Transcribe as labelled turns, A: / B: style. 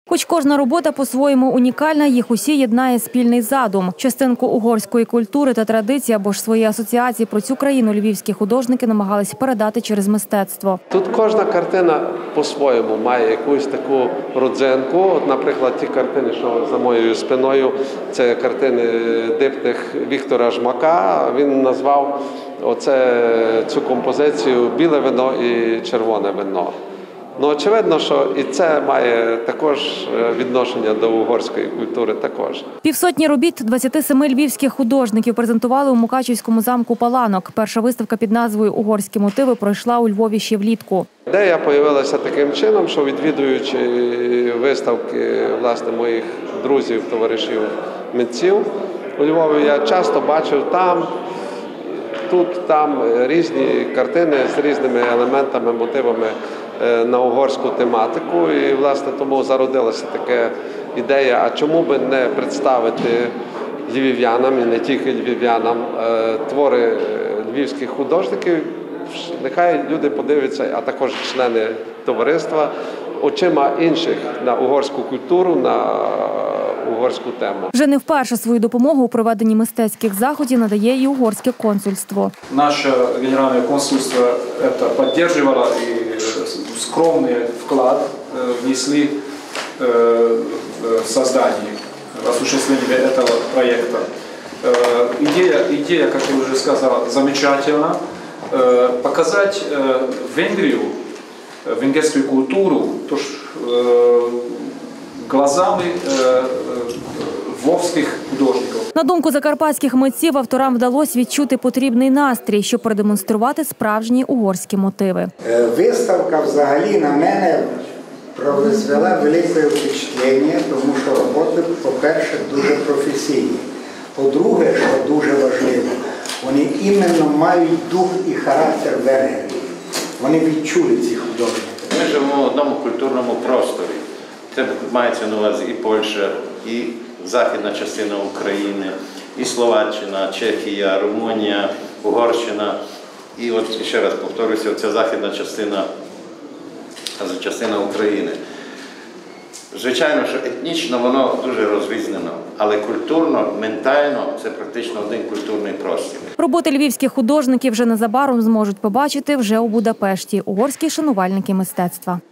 A: Хоч кожна робота по-своєму унікальна, їх усі єднає спільний задум. Частинку угорської культури та традицій або ж свої асоціації про цю країну львівські художники намагались передати через мистецтво.
B: Тут кожна картина по-своєму має якусь таку родзинку. От, наприклад, ті картини, що за моєю спиною, це картини диптих Віктора Жмака. Він назвав цю композицію «Біле вино і червоне вино». Ну, очевидно, що і це має також відношення до угорської культури також.
A: Півсотні робіт 27 львівських художників презентували у Мукачівському замку Паланок. Перша виставка під назвою «Угорські мотиви» пройшла у Львові ще влітку.
B: Ідея з'явилася таким чином, що відвідуючи виставки власне моїх друзів, товаришів, митців у Львові, я часто бачив там різні картини з різними елементами, мотивами на угорську тематику. І, власне, тому зародилася така ідея, а чому би не представити львів'янам, і не тільки львів'янам, твори львівських художників. Нехай люди подивляться, а також члени товариства, очима інших на угорську культуру, на угорську тему.
A: Вже не вперше свою допомогу у проведенні мистецьких заходів надає і угорське консульство.
C: Наше генеральне консульство це підтримувало і скромний вклад внесли в создание, в осуществление этого проекта. Идея, как я уже сказал, замечательна. Показать Венгрию, венгерскую культуру, глазами львовських художників.
A: На думку закарпатських митців, авторам вдалося відчути потрібний настрій, щоб продемонструвати справжні угорські мотиви.
D: Виставка взагалі на мене произвела велике впечатлення, тому що роботи, по-перше, дуже професійні. По-друге, що дуже важливо, вони іменно мають дух і характер Венгрії. Вони відчули ці художники.
E: Ми живемо в одному культурному просторі. Це мається на увазі і Польща, і західна частина України, і Словаччина, Чехія, Румунія, Угорщина. І от ще раз повторюся, це західна частина України. Звичайно, що етнічно воно дуже розрізнено, але культурно, ментально це практично один культурний простір.
A: Роботи львівських художників вже незабаром зможуть побачити вже у Будапешті угорські шанувальники мистецтва.